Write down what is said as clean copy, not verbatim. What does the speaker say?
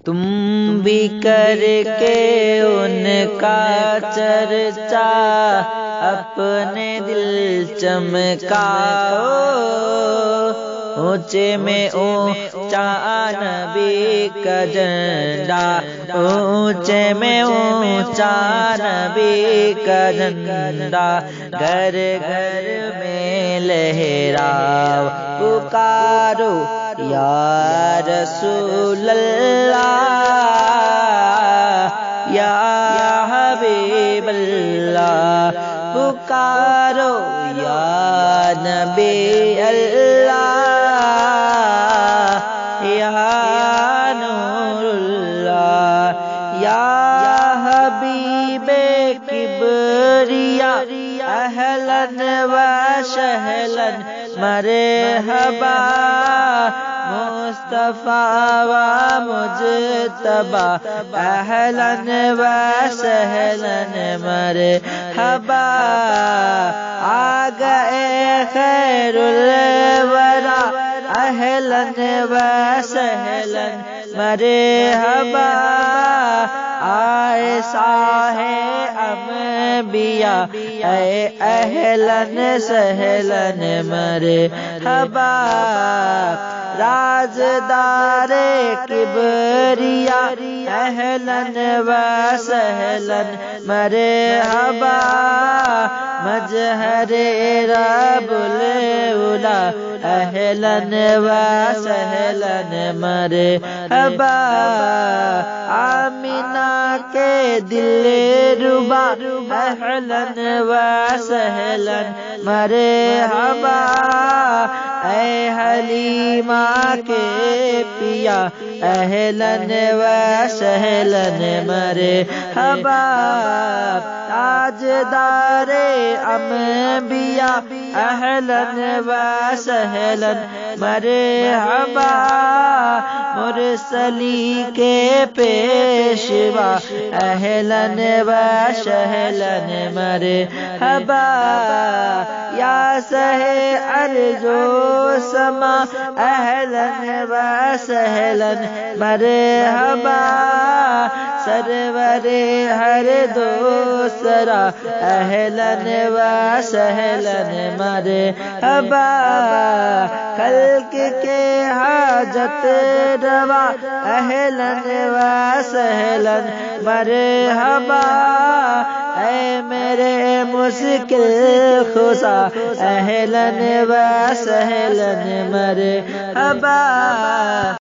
تم بھی کر کے ان کا چرچا اپنے دل چمکاؤ، اونچے میں اونچا نبی کا جھنڈا، اونچے میں اونچا نبی کا جھنڈا، گھر گھر میں لہراؤ، پکارو یا رسول اللہ یا حبیب اللہ، پکارو یا نبی اللہ یا نور اللہ، یا حبیب کبریا اہلاً و سہلاً مرحبا، مصطفیٰ و مجتبیٰ اہلاً و سہلاً مرحبا، آ گئے خیر الورا اہلاً و سہلاً مرحبا، آئے ساہ انبیاء اے اہلاً سہلاً مرحبا، رازدار کبریا اہلاً و سہلاً مرحبا، مظہر رب العلا اہلاً و سہلاً مرحبا، آمینہ کے دل ربا اہلاً و سہلاً مرحبا، اے حلیمہ کے پیا اہلاً و سہلاً مرحبا، تاجدار انبیاء اہلاً و سہلاً مرحبا، مرسلی کے پیشوا اہلاً و سہلاً مرحبا، یا سہے ارض و سما اہلاً و سہلاً مرحبا، سرور ہر دوسرا اہلاً و سہلاً مرحبا، خلق کے حاجت روا اہلاً و سہلاً مرحبا، اے میرے مشکل خسا اہلاً و سہلاً مرحبا۔